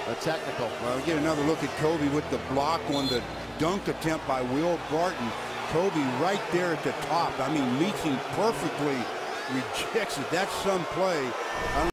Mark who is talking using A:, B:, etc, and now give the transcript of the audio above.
A: a technical.
B: Well, we get another look at Kobe with the block on the dunk attempt by Will Barton. Kobe right there at the top. I mean, meets him perfectly, rejects it. That's some play.